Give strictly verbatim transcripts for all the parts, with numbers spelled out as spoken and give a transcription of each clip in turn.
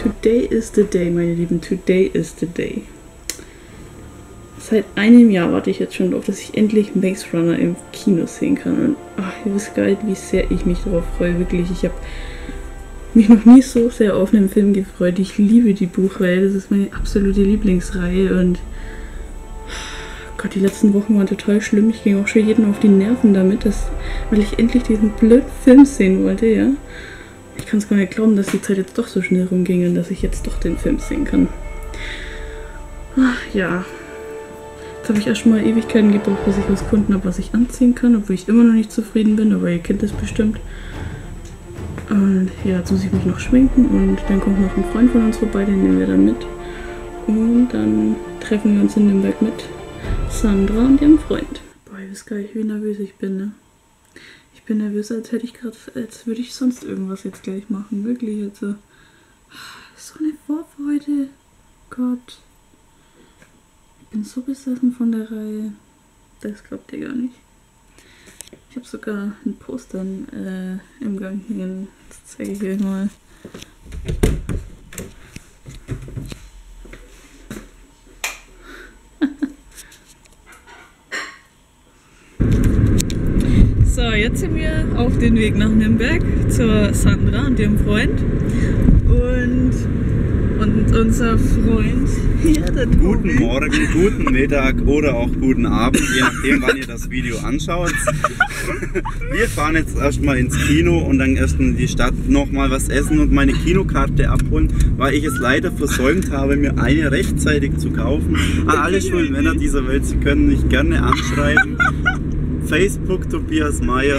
today is the day, meine Lieben. Today is the day. Seit einem Jahr warte ich jetzt schon darauf, dass ich endlich Maze Runner im Kino sehen kann. Und ach, ihr wisst gar nicht, wie sehr ich mich darauf freue. Wirklich, ich habe mich noch nie so sehr auf einen Film gefreut. Ich liebe die Buchreihe, das ist meine absolute Lieblingsreihe. Und Gott, die letzten Wochen waren total schlimm. Ich ging auch schon jedem auf die Nerven damit, dass, weil ich endlich diesen blöden Film sehen wollte, ja. Ich kann es gar nicht glauben, dass die Zeit jetzt doch so schnell rumging und dass ich jetzt doch den Film sehen kann. Ach, ja. Jetzt habe ich erst mal Ewigkeiten gebraucht, bis ich was gefunden habe, was ich anziehen kann, obwohl ich immer noch nicht zufrieden bin, aber ihr kennt das bestimmt. Und ja, jetzt muss ich mich noch schminken und dann kommt noch ein Freund von uns vorbei, den nehmen wir dann mit. Und dann treffen wir uns in Nürnberg mit Sandra und ihrem Freund. Boah, ihr wisst gar nicht, wie nervös ich bin, ne? Ich bin nervös, als hätte ich gerade, als würde ich sonst irgendwas jetzt gleich machen. Wirklich, also. So eine Vorfreude. Gott. Ich bin so besessen von der Reihe. Das glaubt ihr gar nicht. Ich habe sogar ein Poster äh, im Gang hängen. Das zeige ich euch mal. So, jetzt sind wir auf dem Weg nach Nürnberg zur Sandra und ihrem Freund. Und, und unser Freund hier, der Tobi. Guten Morgen, guten Mittag oder auch guten Abend, je nachdem, wann ihr das Video anschaut. Wir fahren jetzt erstmal ins Kino und dann erst in die Stadt nochmal was essen und meine Kinokarte abholen, weil ich es leider versäumt habe, mir eine rechtzeitig zu kaufen. An alle schwulen Männer dieser Welt, Sie können mich gerne anschreiben. Facebook Tobias Meyer.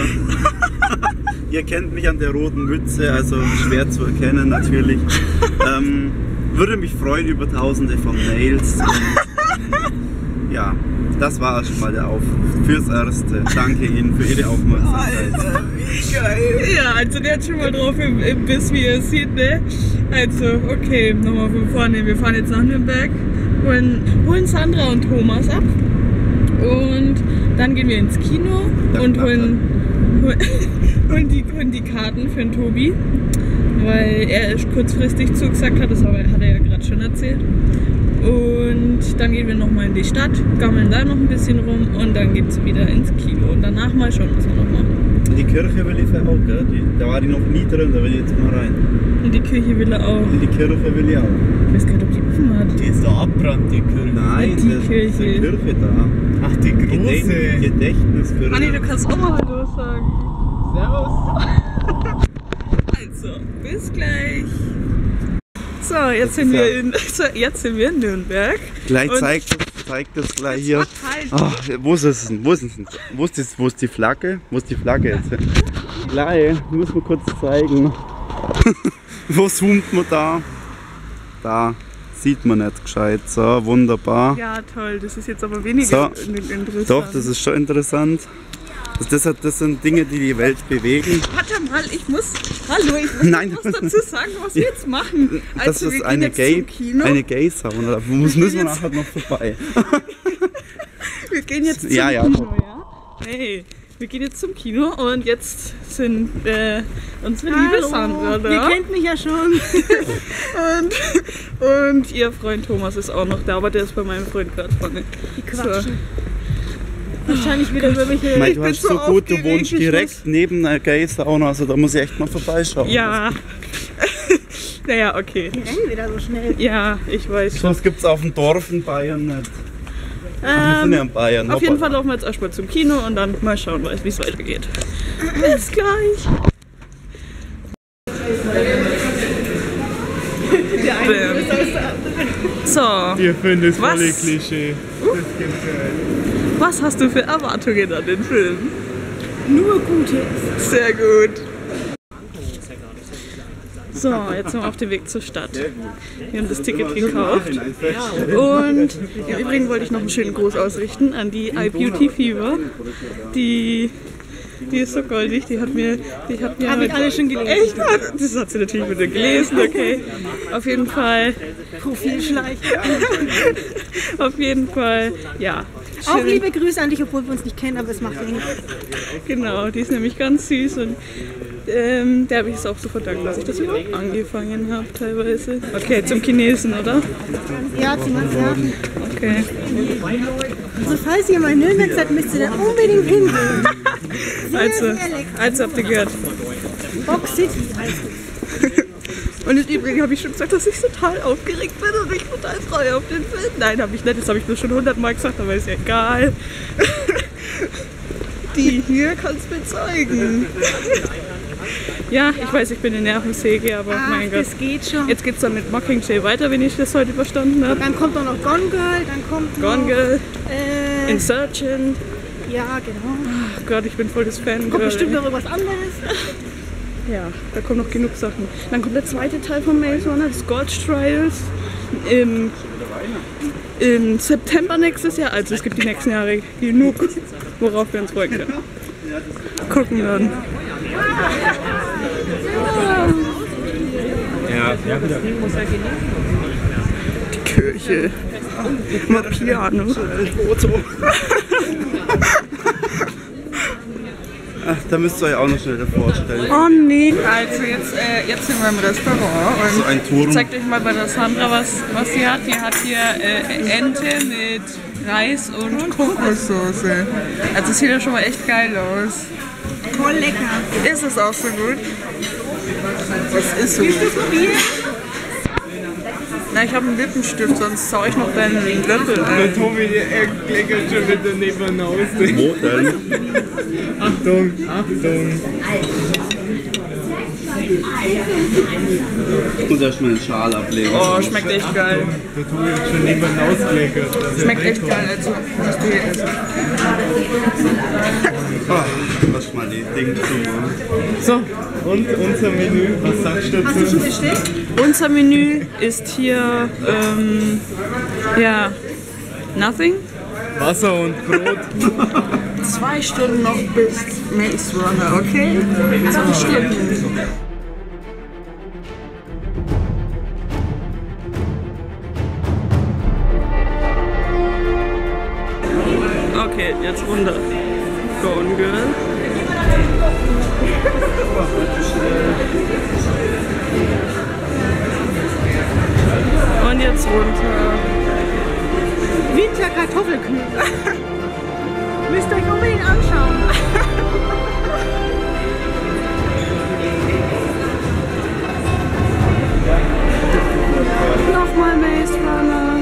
Ihr kennt mich an der roten Mütze, also schwer zu erkennen natürlich. Ähm, würde mich freuen über tausende von Mails. Und, ja, das war schon mal der Aufruf fürs Erste. Danke Ihnen für Ihre Aufmerksamkeit. Alter, wie geil. Ja, also der hat schon mal drauf im, im Biss, wie ihr seht, ne? Also, okay, nochmal von vorne. Wir fahren jetzt nach Nürnberg, holen, holen Sandra und Thomas ab. Und dann gehen wir ins Kino das und holen, holen, holen, die, holen die Karten für den Tobi, weil er erst kurzfristig zugesagt hat, das hat er ja gerade schon erzählt. Und dann gehen wir nochmal in die Stadt, gammeln da noch ein bisschen rum und dann geht es wieder ins Kino. Und danach mal schauen, was wir noch machen. In die Kirche will ich auch, gell? Die, da war die noch nie drin, da will ich jetzt mal rein. In die Kirche will er auch. In die Kirche will ich auch. Ich weiß gar nicht, ob die offen hat. Die ist da abbrannt, die Kirche. Nein, die das Kirche. ist die Kirche da. Ach, die große. Gedächt Gedächtniskirche. Anni, du kannst auch mal Hallo sagen. Servus. Also, bis gleich. So, jetzt sind wir in, so, jetzt sind wir in Nürnberg. Gleich zeigt das, zeigt das gleich hier. Oh, wo ist es denn? Wo ist es denn? Wo ist, das, wo ist die Flagge? Wo ist die Flagge jetzt? Gleich, muss man kurz zeigen. Wo zoomt man da? Da sieht man nicht gescheit. So, wunderbar. Ja, toll. Das ist jetzt aber weniger so, interessant. Doch, das ist schon interessant. Das, das, das sind Dinge, die die Welt bewegen. Warte mal, ich muss, hallo, ich muss Nein. was dazu sagen, was wir jetzt machen. Also, das wir ist eine Gay, eine Gay-Sauna, da müssen wir nachher noch vorbei. Wir gehen jetzt zum ja, ja, Kino, ja? Hey, wir gehen jetzt zum Kino und jetzt sind äh, unsere Hallo, liebe Sandra da. Ihr kennt mich ja schon. und, und ihr Freund Thomas ist auch noch da, aber der ist bei meinem Freund gerade vorne. Die quatschen. So. Wahrscheinlich wieder über mich. Mei, du bin hast so so gut, du aufgeregt, wohnst ich direkt muss- neben einer Gay-Sauna, also da muss ich echt mal vorbeischauen. Ja. Naja, okay. Die rennen wieder so schnell. Ja, ich weiß schon. Das gibt's auf dem Dorf in Bayern nicht. Ach, wir sind ja in Bayern. Auf jeden hoppala. Fall laufen wir jetzt erstmal zum Kino und dann mal schauen, wie es weitergeht. Bis gleich! Bam. So, Ihr findet es Was? voll Klischee. Das gibt's ja nicht. was hast du für Erwartungen an den Film? Nur Gutes. Sehr gut. So, jetzt sind wir auf dem Weg zur Stadt. Wir haben das Ticket gekauft. Und im Übrigen wollte ich noch einen schönen Gruß ausrichten an die iBeauty Fever. Die, die ist so goldig, die hat mir... Die hat mir Hab ich alle schon gelesen. Echt? Das hat sie natürlich wieder gelesen, okay. Auf jeden Fall... Profilschleicher. Auf jeden Fall, ja. Auch Schön. liebe Grüße an dich, obwohl wir uns nicht kennen, aber es macht ja nichts. Genau, die ist nämlich ganz süß und Ähm, der habe ich es auch so verdankt, dass ich das überhaupt angefangen habe teilweise. Okay, zum Chinesen, oder? Ja, zum ja. Okay. Also falls ihr mal in Nürnberg seid, müsst ihr da unbedingt hingehen. Sehr, Also, sehr lecker. also habt ihr gehört. Box City heißt es. Und im Übrigen habe ich schon gesagt, dass ich total aufgeregt bin und mich total freue auf den Film. Nein, habe ich nicht. Das habe ich nur schon hundertmal gesagt, aber ist ja egal. Die hier kann es bezeugen. Ja, ich weiß, ich bin eine Nervensäge, aber Ach, mein Gott. das geht schon. Jetzt geht's dann mit Mockingjay weiter, wenn ich das heute verstanden habe. Dann kommt auch noch Gone Girl, dann kommt noch... Gone Girl, Äh, Insurgent. ja, genau. Ach Gott, ich bin voll das Fan. Kommt bestimmt noch irgendwas anderes. Ja, da kommen noch genug Sachen. Dann kommt der zweite Teil von Maze Runner, das Scorch Trials. Im, Im September nächstes Jahr. Also es gibt die nächsten Jahre genug, worauf wir uns freuen können. Gucken werden. Ja, ja. Die Kirche. Mapiano. Ach, da müsst ihr euch auch noch schnell vorstellen. Oh nee. Also jetzt, äh, jetzt sind wir im Restaurant So und ein Turm. zeigt euch mal bei der Sandra, was, was sie hat. Die hat hier äh, Ente mit Reis und Kokossoße. Also es sieht ja schon mal echt geil aus. Voll lecker. Ist es auch so gut? Das ist so gut. Na, ich habe einen Lippenstift, sonst zau ich noch deinen Löffel Der ein. Tobi, der kleckert schon wieder neben Hause. Wo denn? Achtung, Achtung. Ich muss erstmal den Schal ablegen. Oh, schmeckt echt geil. Der Tobi hat schon neben Hause gekleckert. Schmeckt echt geil, also musst du hier essen. Ach, lass mal die Dinge zu machen. So, Und unser Menü, was sagst du Hast du schon dazu? bestellt? unser Menü ist hier, ähm, ja, nothing. Wasser und Brot. Zwei Stunden noch bis Maze Runner, okay? Zwei Stunden. Okay, jetzt runter. Gone Girl. Und jetzt runter. Winterkartoffelknödel. Müsst ihr euch unbedingt anschauen. Nochmal Maze Runner.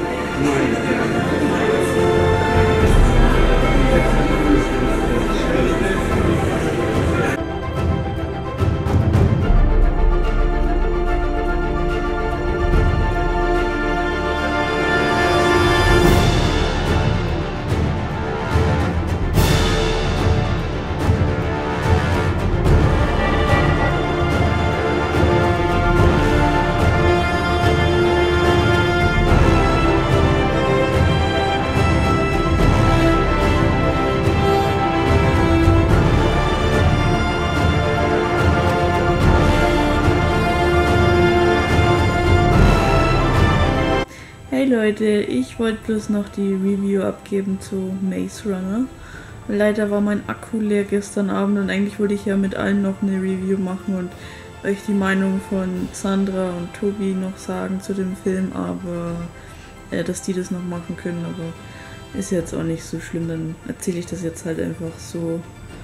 Hey Leute, ich wollte bloß noch die Review abgeben zu Maze Runner. Leider war mein Akku leer gestern Abend und eigentlich wollte ich ja mit allen noch eine Review machen und euch die Meinung von Sandra und Tobi noch sagen zu dem Film, aber äh, dass die das noch machen können, aber ist jetzt auch nicht so schlimm, dann erzähle ich das jetzt halt einfach so.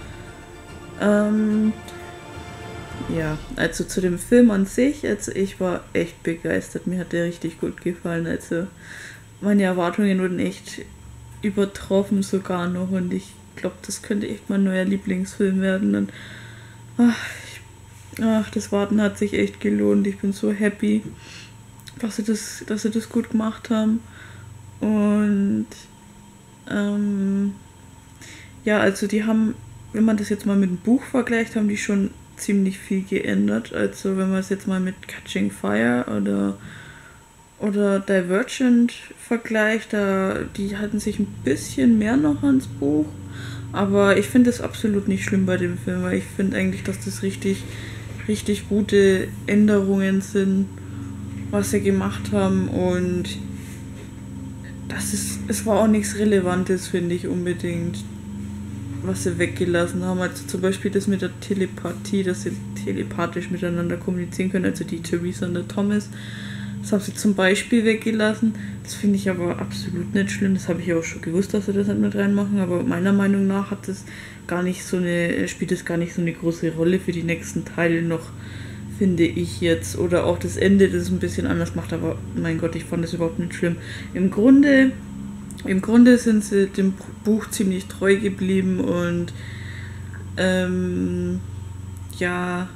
Ähm, ja, also zu dem Film an sich, also ich war echt begeistert, mir hat der richtig gut gefallen, also meine Erwartungen wurden echt übertroffen sogar noch und ich glaube, das könnte echt mein neuer Lieblingsfilm werden und ach, ich, ach, das Warten hat sich echt gelohnt, ich bin so happy, dass sie das, dass sie das gut gemacht haben und ähm, ja, also die haben, wenn man das jetzt mal mit dem Buch vergleicht, haben die schon ziemlich viel geändert. Also wenn man es jetzt mal mit Catching Fire oder, oder Divergent vergleicht, da, die hatten sich ein bisschen mehr noch ans Buch. Aber ich finde es absolut nicht schlimm bei dem Film, weil ich finde eigentlich, dass das richtig, richtig gute Änderungen sind, was sie gemacht haben. Und das ist, es war auch nichts Relevantes, finde ich unbedingt. was sie weggelassen haben. Also zum Beispiel das mit der Telepathie, dass sie telepathisch miteinander kommunizieren können, also die Theresa und der Thomas. Das haben sie zum Beispiel weggelassen. Das finde ich aber absolut nicht schlimm. Das habe ich ja auch schon gewusst, dass sie das nicht mit reinmachen. Aber meiner Meinung nach hat das gar nicht so eine, spielt das gar nicht so eine große Rolle für die nächsten Teile noch, finde ich jetzt. Oder auch das Ende, das es ein bisschen anders macht. Aber mein Gott, ich fand das überhaupt nicht schlimm. Im Grunde, im Grunde sind sie dem Buch ziemlich treu geblieben und ähm, ja,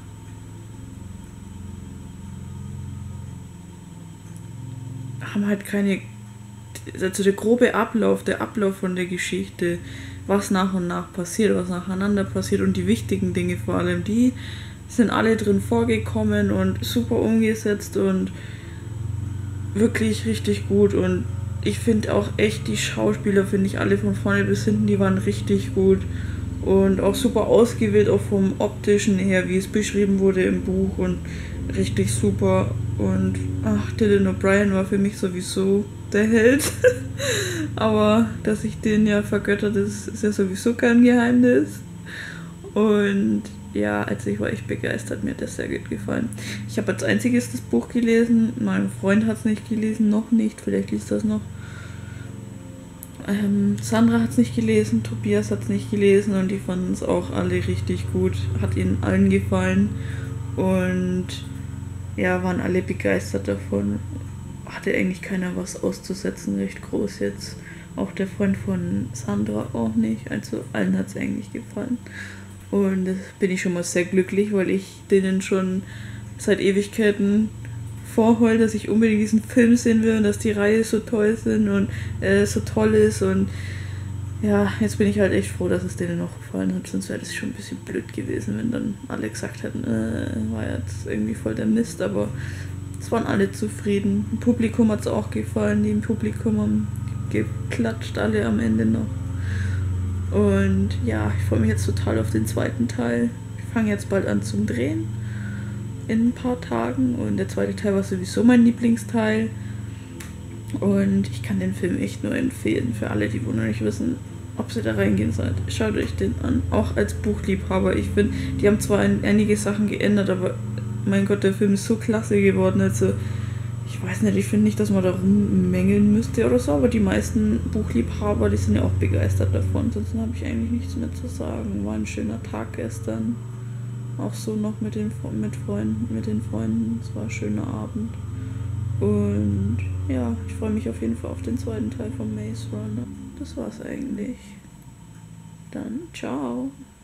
haben halt keine, also der grobe Ablauf, der Ablauf von der Geschichte, was nach und nach passiert, was nacheinander passiert und die wichtigen Dinge vor allem, die sind alle drin vorgekommen und super umgesetzt und wirklich richtig gut. Und ich finde auch echt, die Schauspieler, finde ich alle von vorne bis hinten, die waren richtig gut und auch super ausgewählt, auch vom optischen her, wie es beschrieben wurde im Buch, und richtig super. Und ach, Dylan O'Brien war für mich sowieso der Held. Aber dass ich den ja vergöttert, ist, ist ja sowieso kein Geheimnis. Und ja, also ich war echt begeistert, mir hat das sehr gut gefallen. Ich habe als einziges das Buch gelesen, mein Freund hat es nicht gelesen, noch nicht, vielleicht liest das noch. Ähm, Sandra hat es nicht gelesen, Tobias hat es nicht gelesen und die fanden es auch alle richtig gut, hat ihnen allen gefallen und ja, waren alle begeistert davon. Hatte eigentlich keiner was auszusetzen, recht groß jetzt. Auch der Freund von Sandra auch nicht, also allen hat es eigentlich gefallen. Und das bin ich schon mal sehr glücklich, weil ich denen schon seit Ewigkeiten vorheule, dass ich unbedingt diesen Film sehen will und dass die Reihe so toll sind und äh, so toll ist. Und ja, jetzt bin ich halt echt froh, dass es denen noch gefallen hat, sonst wäre das schon ein bisschen blöd gewesen, wenn dann alle gesagt hätten, äh, war jetzt irgendwie voll der Mist, aber es waren alle zufrieden. Dem Publikum hat es auch gefallen, die im Publikum haben geklatscht, alle am Ende noch. Und ja, ich freue mich jetzt total auf den zweiten Teil. Ich fange jetzt bald an zum Drehen in ein paar Tagen und der zweite Teil war sowieso mein Lieblingsteil. Und ich kann den Film echt nur empfehlen für alle, die wohl noch nicht wissen, ob sie da reingehen sollt. Schaut euch den an, auch als Buchliebhaber. Ich finde, die haben zwar einige Sachen geändert, aber mein Gott, der Film ist so klasse geworden. Also ich weiß nicht, ich finde nicht, dass man da rummängeln müsste oder so, aber die meisten Buchliebhaber, die sind ja auch begeistert davon. Sonst habe ich eigentlich nichts mehr zu sagen. War ein schöner Tag gestern. Auch so noch mit den, mit Freunden, mit den Freunden. Es war ein schöner Abend. Und ja, ich freue mich auf jeden Fall auf den zweiten Teil von Maze Runner. Das war's eigentlich. Dann ciao.